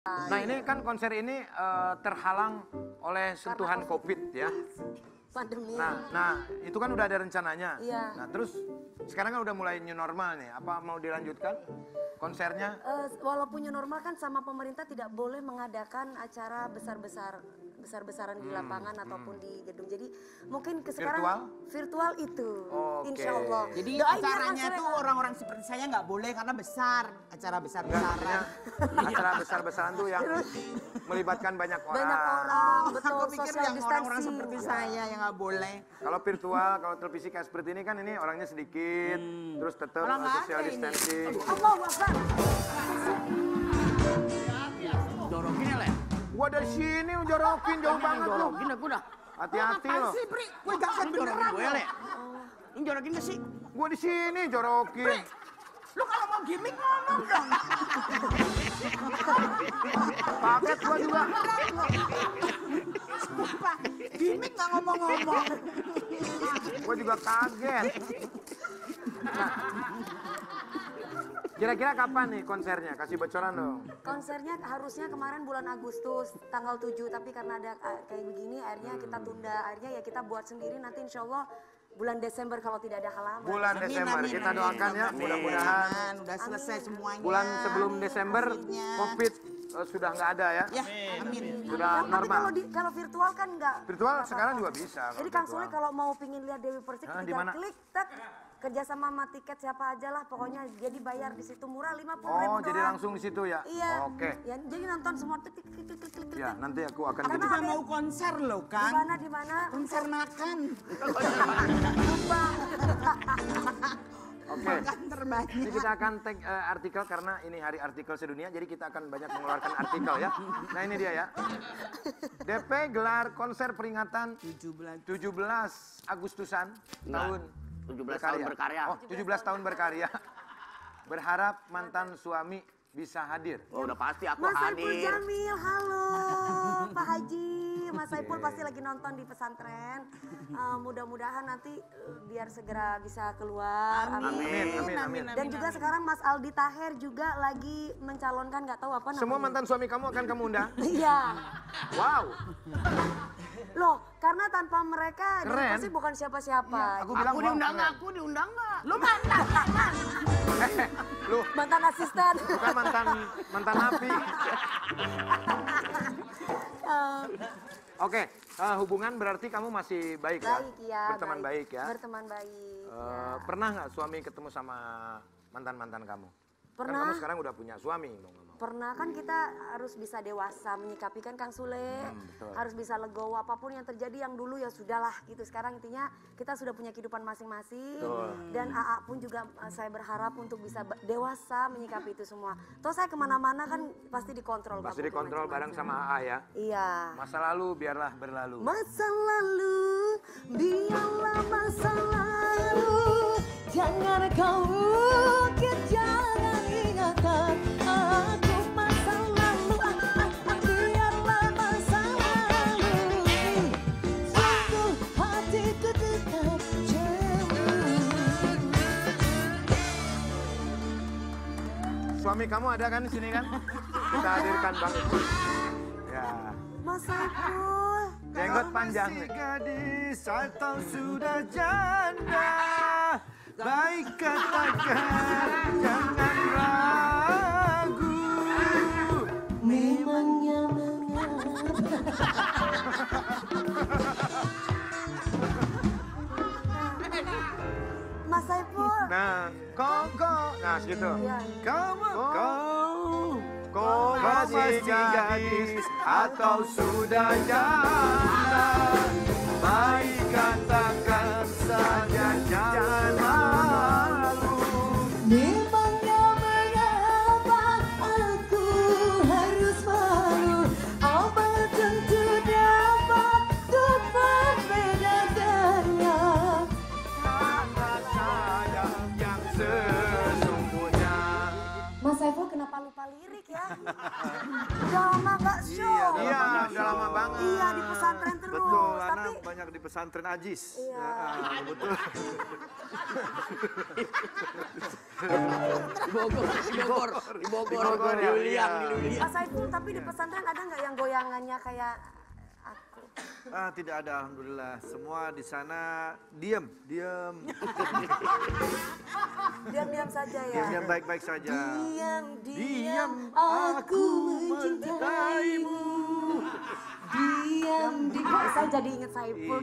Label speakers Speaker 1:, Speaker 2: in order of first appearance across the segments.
Speaker 1: Nah ini kan konser ini terhalang oleh sentuhan COVID ya.
Speaker 2: Pandemi.
Speaker 1: Nah itu kan udah ada rencananya.
Speaker 2: Iya.
Speaker 1: Nah terus sekarang kan udah mulai new normal nih. Apa mau dilanjutkan konsernya?
Speaker 2: Walaupun new normal kan sama pemerintah tidak boleh mengadakan acara besar-besaran di lapangan ataupun di gedung. Jadi mungkin sekarang virtual itu, insya Allah.
Speaker 3: Jadi acaranya tuh orang-orang seperti saya nggak boleh karena besar, acara besar-besaran.
Speaker 1: Acara besar-besaran tuh yang melibatkan banyak orang.
Speaker 2: Banyak orang, betul.
Speaker 3: Aku pikir yang orang-orang seperti saya yang nggak boleh.
Speaker 1: Kalau virtual, kalau televisi kayak seperti ini kan ini orangnya sedikit, terus tetap social distancing.
Speaker 2: Allahu Akbar.
Speaker 4: Jorokin ya, Le?
Speaker 1: Gua dari sini jorokin jauh banget lu.
Speaker 4: Jorokin aku dah.
Speaker 1: Hati-hati lo.
Speaker 3: Sih, Pri, gue gak
Speaker 4: Jorokin gue, Le. Ini jorokin gak sih?
Speaker 1: Gua di sini jorokin.
Speaker 3: Lu kalau mau gimmick ngomong dong.
Speaker 1: Paket gua juga.
Speaker 3: Sumpah, gimmick gak ngomong-ngomong.
Speaker 1: Gua juga kaget. Nah, kira-kira kapan nih konsernya? Kasih bocoran dong.
Speaker 2: Konsernya harusnya kemarin bulan Agustus tanggal 7, tapi karena ada kayak begini akhirnya kita tunda. Akhirnya ya kita buat sendiri nanti insya Allah bulan Desember kalau tidak ada halangan.
Speaker 1: Bulan Desember kita doakan ya, mudah-mudahan
Speaker 3: Udah selesai semuanya.
Speaker 1: bulan sebelum Desember COVID sudah nggak ada ya.
Speaker 3: Ya, amin.
Speaker 1: Sudah
Speaker 2: Tapi
Speaker 1: normal.
Speaker 2: kalau virtual kan enggak.
Speaker 1: Virtual sekarang juga bisa.
Speaker 2: Jadi Kang Sule kalau mau pingin lihat Dewi Persik
Speaker 1: di
Speaker 2: tinggal
Speaker 1: mana?
Speaker 2: klik tak kerjasama sama tiket siapa aja lah pokoknya jadi bayar di situ murah 50.000
Speaker 1: Oh,
Speaker 2: doang.
Speaker 1: jadi langsung di situ ya?
Speaker 2: Iya.
Speaker 1: Oke.
Speaker 2: Ya, jadi nonton semua klik.
Speaker 1: Ya, nanti aku akan
Speaker 3: Aku
Speaker 1: jadi.
Speaker 3: juga mau konser loh,
Speaker 2: Di
Speaker 3: Kang.
Speaker 2: mana?
Speaker 3: Konser makan.
Speaker 2: Tumbang.
Speaker 1: Oke.
Speaker 3: Makan terbanyak.
Speaker 1: Ini kita akan tag artikel karena ini hari artikel sedunia, jadi kita akan banyak mengeluarkan artikel ya. Nah ini dia ya. DP gelar konser peringatan 17 Agustusan tahun
Speaker 4: 17 tahun berkarya.
Speaker 1: Oh, 17 tahun berkarya. Berharap mantan suami bisa hadir.
Speaker 4: Oh, udah pasti aku
Speaker 2: Mas Saiful
Speaker 4: hadir.
Speaker 2: Jamil, halo Pak Haji. Mas Saiful pasti lagi nonton di pesantren. Mudah-mudahan nanti biar segera bisa keluar.
Speaker 1: Amin.
Speaker 2: Dan juga sekarang Mas Aldi Taher juga lagi mencalonkan nggak tahu apa namanya.
Speaker 1: Semua mantan suami kamu akan kamu undang?
Speaker 2: Iya.
Speaker 1: Wow.
Speaker 2: Loh, karena tanpa mereka
Speaker 1: Keren.
Speaker 2: pasti bukan siapa-siapa.
Speaker 1: Aku bilang
Speaker 4: Aku diundang nggak?
Speaker 3: Lu mantan.
Speaker 1: lu
Speaker 2: Mantan asisten.
Speaker 1: bukan mantan napi. Oke, hubungan berarti kamu masih baik ya?
Speaker 2: Baik ya.
Speaker 1: Berteman baik ya?
Speaker 2: Berteman baik. Ya.
Speaker 1: Pernah nggak suami ketemu sama mantan-mantan kamu? Kan
Speaker 2: Pernah.
Speaker 1: kamu sekarang udah punya suami mau nggak mau.
Speaker 2: Pernah kan kita harus bisa dewasa menyikapi kan Kang Sule,
Speaker 1: betul.
Speaker 2: harus bisa legowo apapun yang terjadi yang dulu ya sudahlah gitu. Sekarang intinya kita sudah punya kehidupan masing-masing dan AA pun juga saya berharap untuk bisa dewasa menyikapi itu semua. Toh saya kemana-mana kan pasti dikontrol.
Speaker 1: Pasti dikontrol bareng sama AA ya?
Speaker 2: Iya.
Speaker 1: Masa lalu biarlah berlalu.
Speaker 2: Masa lalu biarlah masa lalu, jangan kau ukir, jangan ingatan aku. Masa lalu biarlah masa lalu, sungguh hatiku tetap cemburu.
Speaker 1: Suami kamu ada kan di sini kan? Kita hadirkan Bang Ipul. Ya.
Speaker 2: Mas Saiful.
Speaker 1: Jenggot panjang.
Speaker 5: Masih gadis atau sudah janda, baik katakan jangan ragu.
Speaker 2: Memangnya mengapa? Mas Saiful.
Speaker 1: Nah, nah segitu.
Speaker 2: Iya.
Speaker 1: Kau masih gadis atau sudah janda, baik katakan saja jangan malu.
Speaker 2: Memangnya mengapa aku harus malu? Apa tentu dapat untuk membedakannya?
Speaker 1: Kata saya yang sesungguhnya.
Speaker 2: Mas Saiful kenapa lupa lirik ya? Udah lama gak show.
Speaker 1: Iya, udah lama banget.
Speaker 2: Iya, di pesantren terus.
Speaker 5: Betul,
Speaker 2: Tapi
Speaker 5: karena banyak di pesantren Ajis.
Speaker 2: Iya.
Speaker 5: Betul.
Speaker 4: Di Bogor, di
Speaker 1: ya.
Speaker 4: Luliang, di Luliang.
Speaker 2: Pak Saiful, tapi di pesantren ada nggak yang goyangannya kayak aku?
Speaker 5: Tidak ada, alhamdulillah. Semua di sana diam.
Speaker 2: Diam-diam saja ya.
Speaker 5: Diam-diam baik-baik saja.
Speaker 2: Diam, aku mencintaimu. Diam. Saya jadi inget Saiful.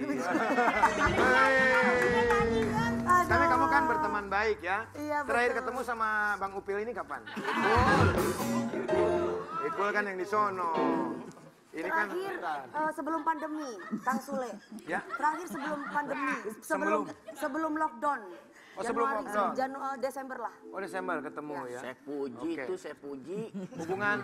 Speaker 1: Tapi kamu kan berteman baik ya.
Speaker 2: Iya,
Speaker 1: Terakhir
Speaker 2: betul.
Speaker 1: ketemu sama Bang Upil ini kapan? Ikul kan yang di sono. Ini kan
Speaker 2: Terakhir sebelum pandemi, Kang Sule.
Speaker 1: Ya.
Speaker 2: Terakhir sebelum pandemi, sebelum lockdown.
Speaker 1: Oh, sebelum lockdown.
Speaker 2: Desember lah.
Speaker 1: Oh, Desember ketemu ya.
Speaker 4: Saya puji
Speaker 1: Oke.
Speaker 4: tuh, saya puji.
Speaker 1: Hubungan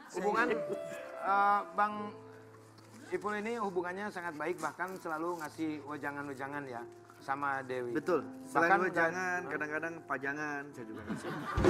Speaker 1: Bang Ipul ini hubungannya sangat baik, bahkan selalu ngasih wejangan-wejangan ya sama Dewi.
Speaker 5: Betul. Selain
Speaker 1: Bahkan
Speaker 5: wejangan, kadang-kadang pajangan saya juga kasih.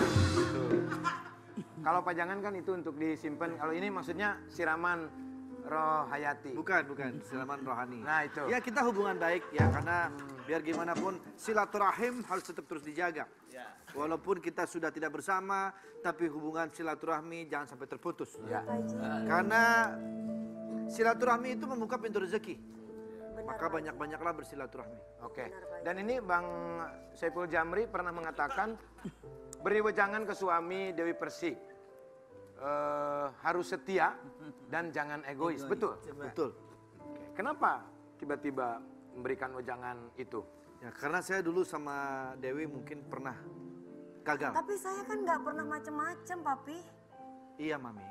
Speaker 1: kalau pajangan kan itu untuk disimpan. Kalau ini maksudnya siraman roh hayati.
Speaker 5: Bukan, siraman rohani.
Speaker 1: Nah, itu.
Speaker 5: Ya kita hubungan baik ya, karena biar gimana pun silaturahim harus tetap terus dijaga. Walaupun kita sudah tidak bersama, tapi hubungan silaturahmi jangan sampai terputus.
Speaker 1: Ya.
Speaker 5: Karena silaturahmi itu membuka pintu rezeki.
Speaker 2: Benar,
Speaker 5: Maka
Speaker 2: Pak.
Speaker 5: banyak-banyaklah bersilaturahmi.
Speaker 1: Oke.
Speaker 2: Benar, Pak.
Speaker 1: Dan ini Bang Saiful Jamri pernah mengatakan beri wejangan ke suami Dewi Persik. Harus setia dan jangan egois. Betul.
Speaker 5: Betul.
Speaker 1: Oke. Kenapa tiba-tiba memberikan wejangan itu?
Speaker 5: Ya karena saya dulu sama Dewi mungkin pernah gagal.
Speaker 2: Tapi saya kan nggak pernah macem-macem, Papi.
Speaker 5: Iya Mami.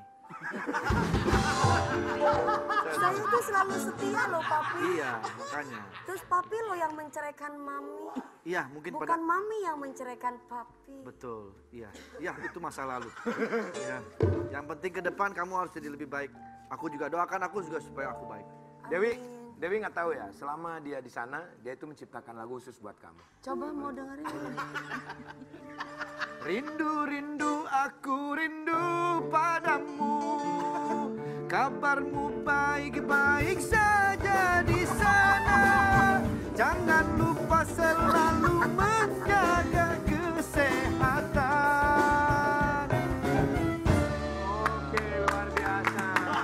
Speaker 2: Saya itu selalu setia loh, Papi.
Speaker 5: Iya makanya.
Speaker 2: Terus Papi loh yang menceraikan Mami.
Speaker 5: Iya mungkin
Speaker 2: Bukan
Speaker 5: pada...
Speaker 2: Mami yang menceraikan Papi.
Speaker 5: Betul, iya. Ya itu masa lalu. Ya. Yang penting ke depan kamu harus jadi lebih baik. Aku juga doakan aku juga supaya aku baik.
Speaker 1: Dewi nggak tahu ya, selama dia di sana, dia itu menciptakan lagu khusus buat kamu.
Speaker 2: Coba mau dengerin.
Speaker 5: Rindu aku rindu padamu. Kabarmu baik-baik saja di sana. Jangan lupa selalu menjaga kesehatan.
Speaker 1: Oke, luar biasa.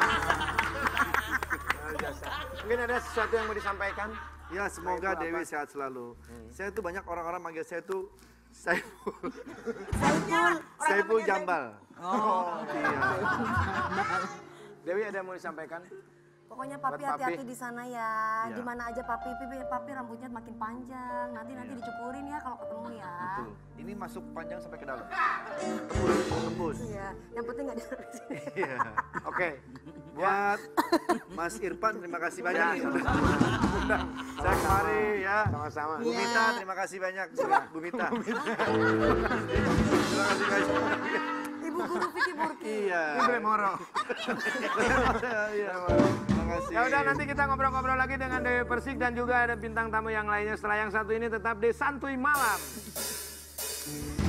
Speaker 1: Luar biasa. Mungkin ada sesuatu yang mau disampaikan?
Speaker 5: Ya semoga
Speaker 1: Saiful
Speaker 5: Dewi
Speaker 1: apa?
Speaker 5: sehat selalu. Saya tuh banyak orang-orang manggil saya tuh Saiful. Saiful Jambal. Oh iya.
Speaker 1: Dewi ada yang mau disampaikan?
Speaker 2: Pokoknya Papi
Speaker 1: Buat Papi.
Speaker 2: hati-hati di sana ya.
Speaker 5: Ya.
Speaker 2: Di mana aja Papi rambutnya makin panjang. Nanti dicukurin ya kalau ketemu ya.
Speaker 5: Betul. Ini masuk panjang sampai ke dalam. Tembus.
Speaker 2: Iya, yang penting nggak di sini.
Speaker 5: Iya.
Speaker 1: Oke.
Speaker 5: Buat Mas Irfan terima kasih banyak
Speaker 1: Ya,
Speaker 5: nih.
Speaker 1: sama-sama.
Speaker 5: Undang saya kemari ya.
Speaker 1: Sama-sama.
Speaker 5: Bu Mita terima kasih banyak. Bu Mita. Terima kasih guys.
Speaker 2: Ibu guru Vicky Burki.
Speaker 5: Iya.
Speaker 1: Ibre Moro.
Speaker 5: Iya. Terima kasih.
Speaker 1: Ya udah, nanti kita ngobrol-ngobrol lagi dengan Dewi Persik dan juga ada bintang tamu yang lainnya. Setelah yang satu ini tetap di Santuy Malam.